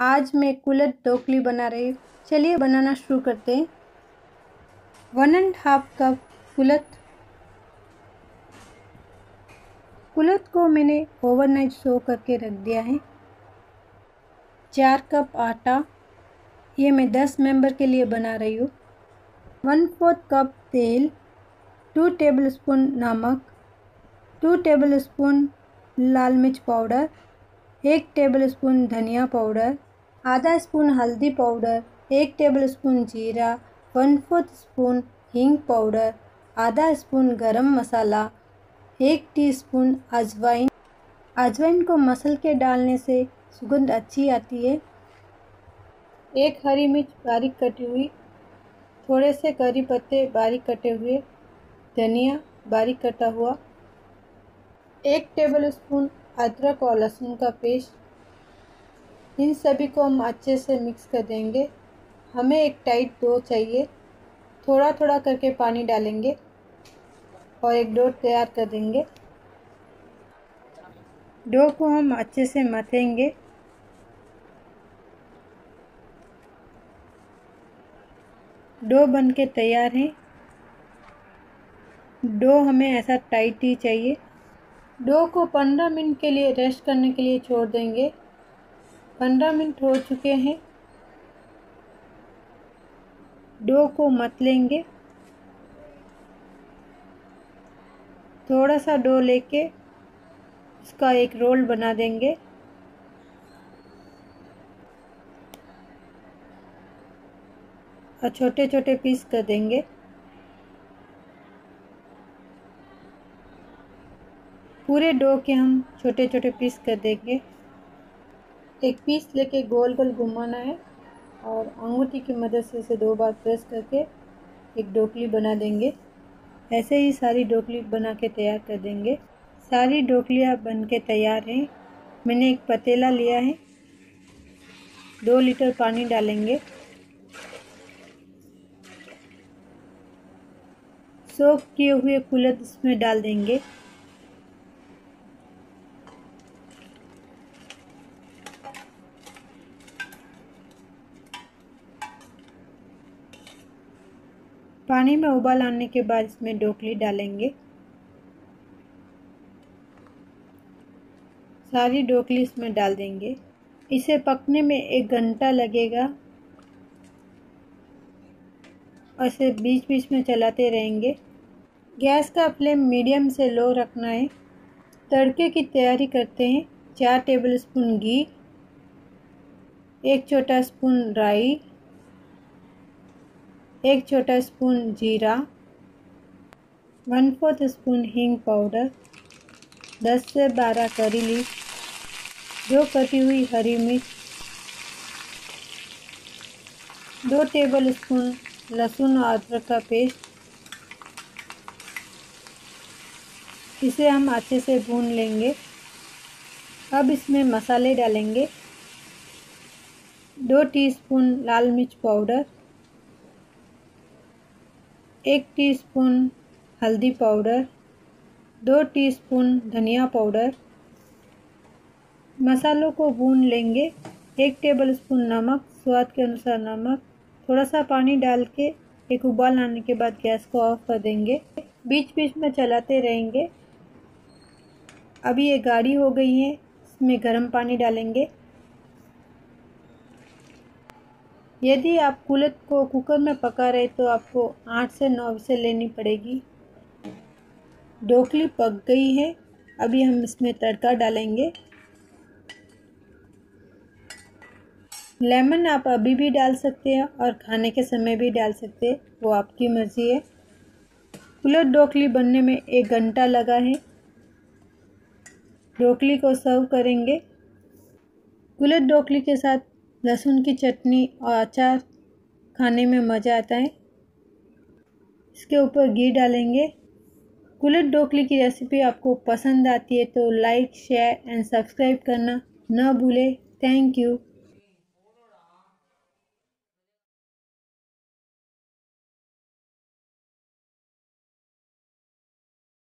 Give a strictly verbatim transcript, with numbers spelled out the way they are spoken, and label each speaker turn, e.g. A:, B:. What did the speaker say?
A: आज मैं कुलत ढोकली बना रही हूँ। चलिए बनाना शुरू करते हैं। वन एंड हाफ कप कुलत कुलत को मैंने ओवरनाइट सो करके रख दिया है। चार कप आटा, ये मैं दस मेंबर के लिए बना रही हूँ। वन फोर्थ कप तेल, टू टेबलस्पून नमक, टू टेबलस्पून लाल मिर्च पाउडर, एक टेबलस्पून धनिया पाउडर, आधा स्पून हल्दी पाउडर, एक टेबलस्पून जीरा, वन फोर्थ स्पून हींग पाउडर, आधा स्पून गरम मसाला, एक टीस्पून अजवाइन। अजवाइन को मसल के डालने से सुगंध अच्छी आती है। एक हरी मिर्च बारीक कटी हुई, थोड़े से करी पत्ते बारीक कटे हुए, धनिया बारीक कटा हुआ, एक टेबलस्पून अदरक और लहसुन का पेस्ट। इन सभी को हम अच्छे से मिक्स कर देंगे। हमें एक टाइट डो चाहिए। थोड़ा थोड़ा करके पानी डालेंगे और एक डो तैयार कर देंगे। डो को हम अच्छे से मथेंगे। डो बनके तैयार है। डो हमें ऐसा टाइट ही चाहिए। डो को पंद्रह मिनट के लिए रेस्ट करने के लिए छोड़ देंगे। पंद्रह मिनट हो चुके हैं। डो को मत लेंगे। थोड़ा सा डो लेके उसका एक रोल बना देंगे। और छोटे छोटे पीस कर देंगे। पूरे डो के हम छोटे छोटे पीस कर देंगे। एक पीस लेके गोल गोल घुमाना है और अंगूठी की मदद से इसे दो बार प्रेस करके एक ढोकली बना देंगे। ऐसे ही सारी ढोकली बना के तैयार कर देंगे। सारी ढोकलियाँ बन के तैयार हैं। मैंने एक पतीला लिया है। दो लीटर पानी डालेंगे। सोक किए हुए कुलत इसमें डाल देंगे। पानी में उबाल आने के बाद इसमें ढोकली डालेंगे। सारी ढोकली इसमें डाल देंगे। इसे पकने में एक घंटा लगेगा और इसे बीच बीच में चलाते रहेंगे। गैस का फ्लेम मीडियम से लो रखना है। तड़के की तैयारी करते हैं। चार टेबलस्पून घी, एक छोटा स्पून राई, एक छोटा स्पून जीरा, वन फोर्थ स्पून हींग पाउडर, दस से बारह करी लीफ, दो कटी हुई हरी मिर्च, दो टेबलस्पून लहसुन और अदरक का पेस्ट। इसे हम अच्छे से भून लेंगे। अब इसमें मसाले डालेंगे। दो टीस्पून लाल मिर्च पाउडर, एक टीस्पून हल्दी पाउडर, दो टीस्पून धनिया पाउडर। मसालों को भून लेंगे। एक टेबलस्पून नमक, स्वाद के अनुसार नमक। थोड़ा सा पानी डाल के एक उबाल आने के बाद गैस को ऑफ कर देंगे। बीच बीच में चलाते रहेंगे। अभी ये गाढ़ी हो गई है। इसमें गर्म पानी डालेंगे। यदि आप कुलत को कुकर में पका रहे तो आपको आठ से नौ विसल लेनी पड़ेगी। ढोकली पक गई है। अभी हम इसमें तड़का डालेंगे। लेमन आप अभी भी डाल सकते हैं और खाने के समय भी डाल सकते हैं, वो आपकी मर्ज़ी है। कुलत ढोकली बनने में एक घंटा लगा है। ढोकली को सर्व करेंगे। कुलत ढोकली के साथ लहसुन की चटनी और अचार खाने में मज़ा आता है। इसके ऊपर घी डालेंगे। कुलत ढोकली की रेसिपी आपको पसंद आती है तो लाइक, शेयर एंड सब्सक्राइब करना न भूलें। Thank you.